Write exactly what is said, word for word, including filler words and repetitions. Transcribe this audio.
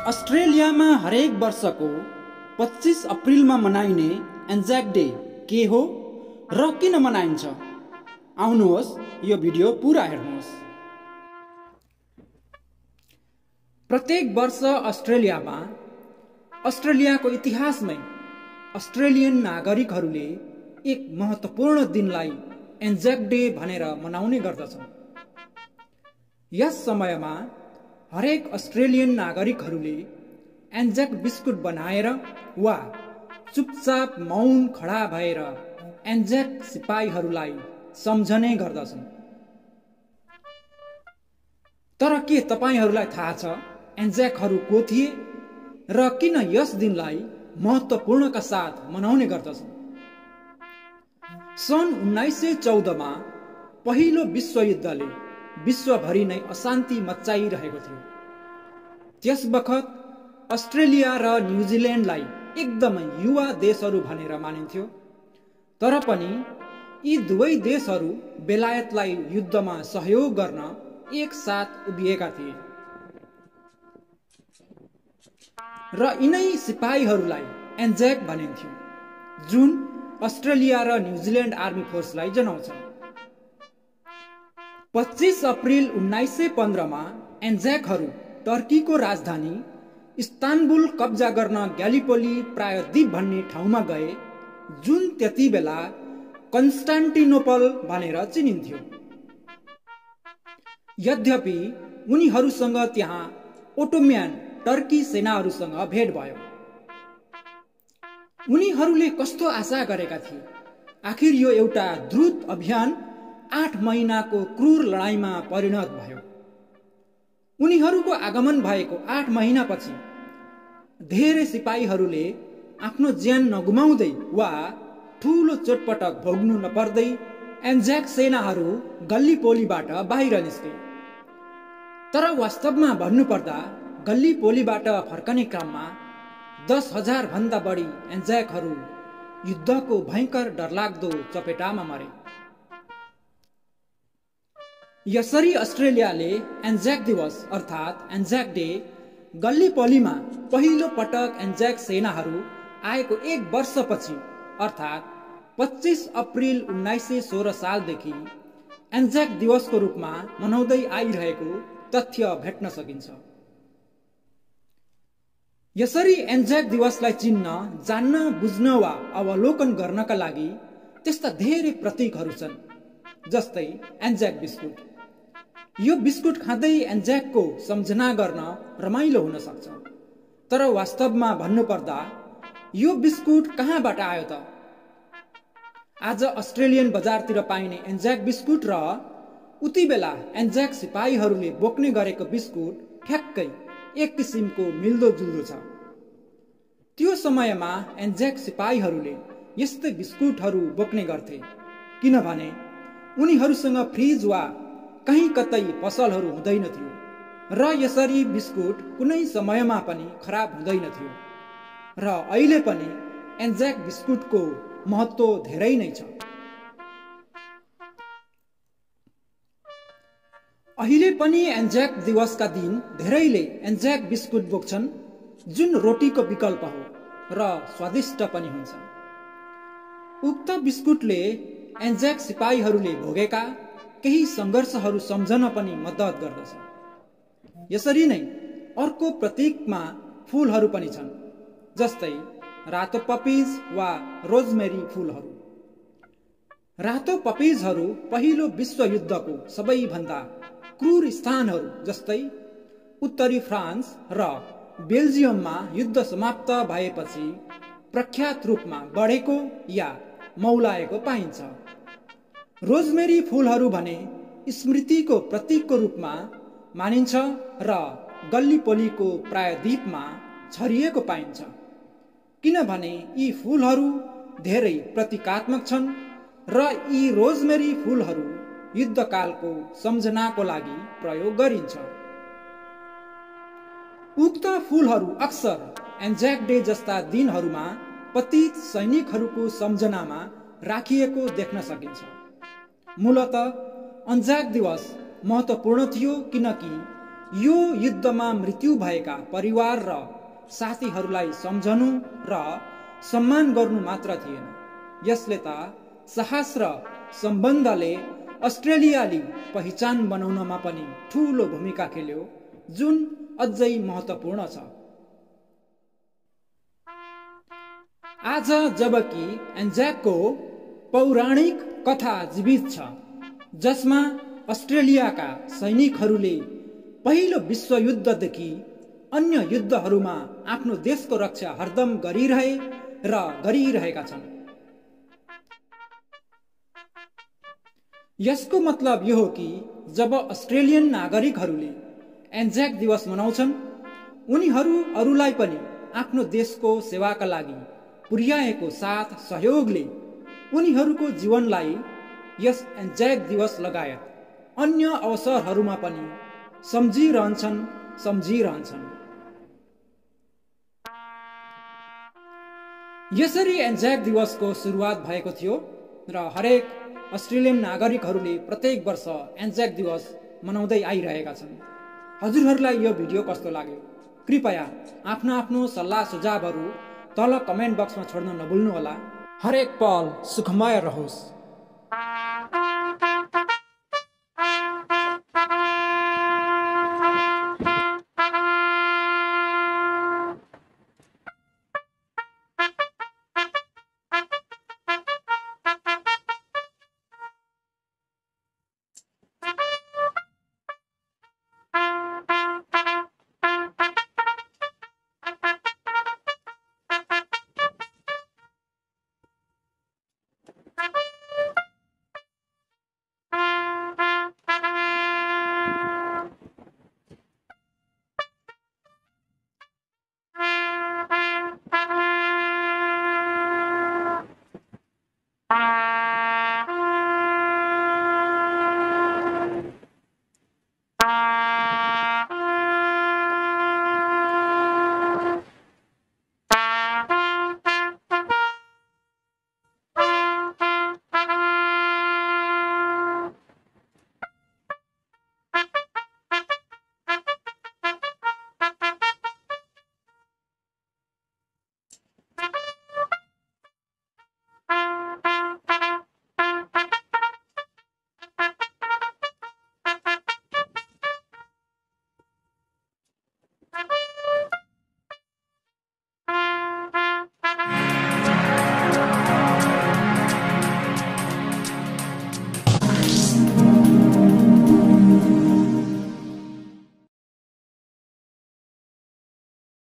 अस्ट्रेलियामा हरेक वर्षको पच्चीस अप्रिलमा मनाइने एन्जाक डे के हो र किन मनाइन्छ? आउनुहोस् यो भिडियो पुरा हेर्नुहोस्। प्रत्येक वर्ष अस्ट्रेलियामा अस्ट्रेलियाको इतिहासमै अस्ट्रेलियन नागरिकहरूले एक महत्त्वपूर्ण दिनलाई एन्जाक डे भनेर मनाउने गर्दछन्। यस समयमा हरेक अस्ट्रेलियन नागरिकहरूले एन्जाक बिस्कुट बनाएर वा चुपचाप मौन खडा भएर एन्जाक सिपाहीहरूलाई सम्झने गर्दछन्। तर के तपाईहरूलाई थाहा छ एन्जाकहरू को थिए र किन यस दिनलाई महत्त्वपूर्णका साथ मनाउने गर्दछन्? सन् उन्नाइस सय चौधमा पहिलो विश्वयुद्धले विश्वभरि नै अशान्ति मच्चाइरहेको थियो। त्यस बखत अस्ट्रेलिया र न्युजिल्यान्डलाई एकदमै युवा देशहरू भनेर मानिन्थ्यो। तर पनि यी दुवै देशहरू बेलायतलाई युद्धमा सहयोग गर्न एक साथ उभिएका थिए र यिनै सिपाहीहरूलाई एन्जाक भनिन्थ्यो, जुन अस्ट्रेलिया र न्युजिल्यान्ड आर्मी फोर्सलाई जनाउँछ। पच्चीस अप्रिल उन्नाइस सय पन्ध्रमा एन्जाकहरू टर्कीको राजधानी इस्तानबुल कब्जा गर्न ग्यालिपोली प्रायद्वीप भन्ने ठाउँमा गए, जुन त्यति बेला कन्स्टान्टिनोपल भनेर चिनिन्थ्यो। यद्यपि उनीहरूसँग त्यहाँ ओटोम्यान टर्की सेनाहरूसँग भेट भयो। उनीहरूले कस्तो आशा गरेका थिए? आखिर यो एउटा द्रुत अभियान आठ महिनाको क्रूर लडाईँमा परिणत भयो। उनीहरूको आगमन भएको आठ महिनापछि धेरै सिपाहीहरूले आफ्नो ज्यान नगुमाउँदै वा ठूलो चोटपटक भोग्नु नपर्दै एन्जाक सेनाहरू गल्लीपोलीबाट बाहिर निस्के। तर वास्तवमा भन्नुपर्दा गल्लीपोलीबाट फर्कने क्रममा दस हजार भन्दा बढी एन्जाकहरू युद्धको भयंकर डरलाग्दो चपेटामा मरे। यसरी अस्ट्रेलियाले एन्जाक दिवस अर्थात् एन्जाक डे गल्लीपोलीमा पहिलो पटक एन्जाक सेनाहरू आएको एक वर्षपछि अर्थात् पच्चीस अप्रिल उन्नाइस सय सोह्र सालदेखि एन्जाक दिवसको रूपमा मनाउँदै आइरहेको तथ्य भेट्न सकिन्छ। यसरी एन्जाक दिवसलाई चिन्न, जान्न, बुझ्न वा अवलोकन गर्नका लागि त्यस्ता धेरै प्रतीकहरू छन्, जस्तै एन्जाक बिस्कुट। यो बिस्कुट खाँदै एन्जाकको सम्झना गर्न रमाइलो हुन सक्छ। तर वास्तवमा भन्नुपर्दा यो बिस्कुट कहाँबाट आयो त? आज अस्ट्रेलियन बजारतिर पाइने एन्जाक बिस्कुट र उति बेला एन्जाक सिपाहीहरूले बोक्ने गरेको बिस्कुट ठ्याक्कै एक किसिमको मिल्दो जुल्दो छ। त्यो समयमा एन्जाक सिपाहीहरूले यस्तै बिस्कुटहरू बोक्ने गर्थे, किनभने उनीहरूसँग फ्रिज वा कहीँ कतै पसलहरू हुँदैन थियो र यसरी बिस्कुट कुनै समयमा पनि खराब हुँदैन थियो। र अहिले पनि एन्जाक बिस्कुटको महत्त्व धेरै नै छ। अहिले पनि एन्जाक दिवसका दिन धेरैले एन्जाक बिस्कुट बोक्छन्, जुन रोटीको विकल्प हो र स्वादिष्ट पनि हुन्छ। उक्त बिस्कुटले एन्जाक सिपाहीहरूले भोगेका केही सङ्घर्षहरू सम्झन पनि मद्दत गर्दछ। यसरी नै अर्को प्रतीकमा फूलहरू पनि छन्, जस्तै रातो पपिज वा रोजमेरी फूलहरू। रातो पपिजहरू पहिलो विश्वयुद्धको सबैभन्दा क्रूर स्थानहरू जस्तै उत्तरी फ्रान्स र बेल्जियममा युद्ध समाप्त भएपछि प्रख्यात रूपमा बढेको या मौलाएको पाइन्छ। रोजमेरी फूलहरू भने स्मृतिको प्रतीकको रूपमा मानिन्छ र गल्लीपोलीको प्रायद्वीपमा छरिएको पाइन्छ, किनभने यी फूलहरू धेरै प्रतीकात्मक छन् र यी रोजमेरी फूलहरू युद्धकालको सम्झनाको लागि प्रयोग गरिन्छ। उक्त फूलहरू अक्सर एन्जाक डे जस्ता दिनहरूमा पतित सैनिकहरूको सम्झनामा राखिएको देख्न सकिन्छ। मूलतः एन्जाक दिवस महत्त्वपूर्ण थियो किनकि यो युद्धमा मृत्यु भएका परिवार र साथीहरूलाई सम्झनु र सम्मान गर्नु मात्र थिएन, यसले त साहस र सम्बन्धले अस्ट्रेलियाली पहिचान बनाउनमा पनि ठूलो भूमिका खेल्यो, जुन अझै महत्त्वपूर्ण छ। आज जबकि एन्जाकको पौराणिक कथा जीवित छ, जसमा अस्ट्रेलियाका सैनिकहरूले पहिलो विश्वयुद्धदेखि अन्य युद्धहरूमा आफ्नो देशको रक्षा हरदम गरिरहे र गरिरहेका छन्। यसको मतलब यो हो कि जब अस्ट्रेलियन नागरिकहरूले एन्जाक दिवस मनाउँछन्, उनीहरू अरूलाई पनि आफ्नो देशको सेवाका लागि पुर्याएको साथ सहयोगले उनीहरूको जीवनलाई यस एन्जाक दिवस लगायत अन्य अवसरहरूमा पनि सम्झिरहन्छन् सम्झिरहन्छन् यसरी एन्जाक दिवसको सुरुवात भएको थियो र हरेक अस्ट्रेलियन नागरिकहरूले प्रत्येक वर्ष एन्जाक दिवस मनाउँदै आइरहेका छन्। हजुरहरूलाई यो भिडियो कस्तो लाग्यो? कृपया आफ्नो आफ्नो सल्लाह सुझावहरू तल कमेन्ट बक्समा छोड्न नभुल्नुहोला। हरेक पल सुखमय रहोस्।